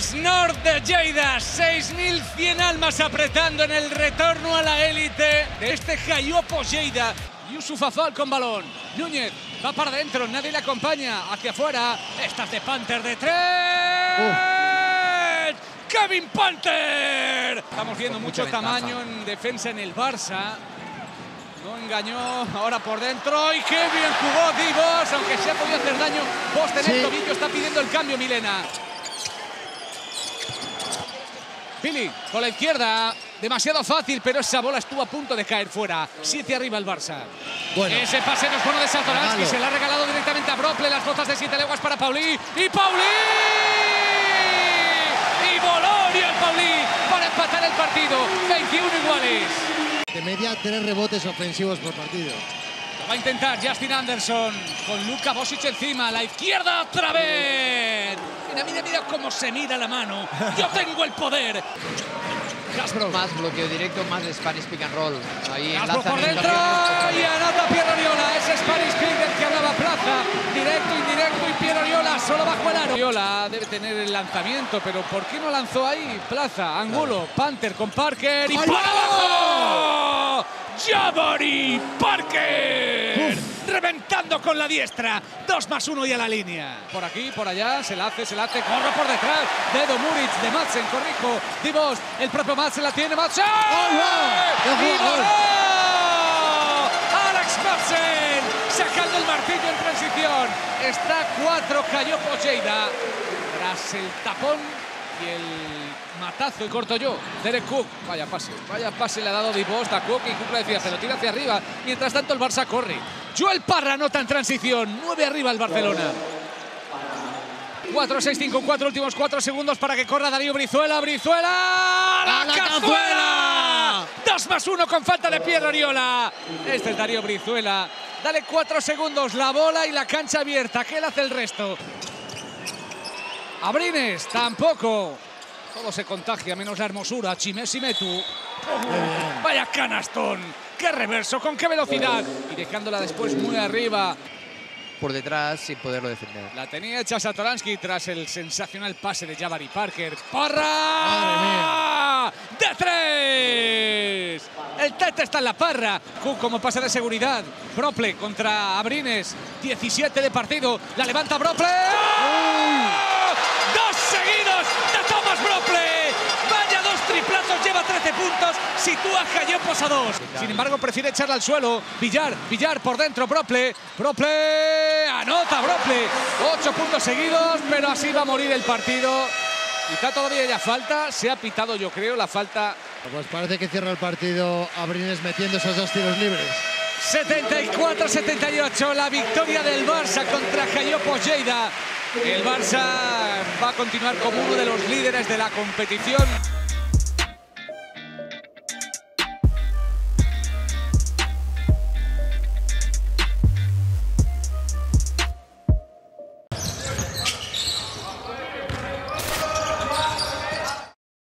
Abrines Nord de Lleida, 6.100 almas apretando en el retorno a la élite de este Jaiopo Lleida. Yusuf Afal con balón, Núñez va para adentro, nadie le acompaña, hacia afuera, estas de Panther de 3. ¡Kevin Panther! Estamos viendo mucho tamaño en defensa en el Barça. No engañó, ahora por dentro, y qué bien jugó Divos, aunque se ha podido hacer daño. Post en el tobillo, está pidiendo el cambio Milena. Pili, con la izquierda, demasiado fácil, pero esa bola estuvo a punto de caer fuera. 7 arriba el Barça. Bueno. Ese pase no es bueno de Satoransky, se le ha regalado directamente a Brople, las botas de 7 leguas para Paulí, y Paulí! Y Bolorio el Paulí para empatar el partido, 21 iguales. De media, 3 rebotes ofensivos por partido. Lo va a intentar Justin Anderson con Luka Bosic encima, a la izquierda otra vez. Mira cómo se mira la mano. Yo tengo el poder. Hasbro. Más bloqueo directo, más de Spanish pick and roll. Ahí Hasbro por dentro y anota Piero Oriola. Ese Spanish pick del que hablaba Plaza. Directo, indirecto y Piero Oriola solo bajo el aro. Oriola debe tener el lanzamiento, pero ¿por qué no lanzó ahí? Plaza, Angulo, Panther con Parker y ¡para abajo! ¡Jabari Parker! Reventando con la diestra. 2+1 y a la línea. Por aquí, por allá, se la hace, corre por detrás. Dedo Muric de Madsen, corrijo. Divos, el propio Madsen la tiene. Madsen. ¡Y voló! Alex Madsen sacando el martillo en transición. Está 4 Jaiopo Lleida. Tras el tapón y el matazo y corto yo. Derek Cook, vaya pase le ha dado Divos a Cook y Cook le decía, pero tira hacia arriba. Mientras tanto el Barça corre. Joel Parra anota en transición, 9 arriba el Barcelona. 4-6-5, 4 últimos 4 segundos para que corra Darío Brizuela. ¡A la cazuela! 2+1 con falta de Piero Oriola. Este es Darío Brizuela. Dale 4 segundos, la bola y la cancha abierta. ¿Qué le hace el resto? Abrines, tampoco. Todo se contagia, menos la hermosura. Chimes y Metu. Vaya canastón. Qué reverso, con qué velocidad. Y dejándola después muy arriba. Por detrás sin poderlo defender. La tenía hecha Satoransky tras el sensacional pase de Jabari Parker. ¡Parra! ¡De 3! El Tete está en la parra. Cook como pase de seguridad. Brople contra Abrines. 17 de partido. La levanta Brople. ¡Dos seguidos de Thomas Brople! ¡Vaya 2 triplazos! Lleva 13 puntos. Sitúa a Jaiopo a 2. Sin embargo, prefiere echarla al suelo. Villar por dentro. Brople. Anota Brople. 8 puntos seguidos, pero así va a morir el partido. Quizá todavía haya falta. Se ha pitado, yo creo, la falta. Pues parece que cierra el partido Abrines metiendo esos 2 tiros libres. 74-78, la victoria del Barça contra Jaiopo Lleida. El Barça va a continuar como uno de los líderes de la competición.